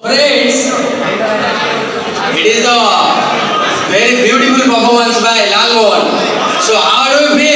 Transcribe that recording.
Friends, it is a very beautiful performance by Lalmohan. So how do you feel?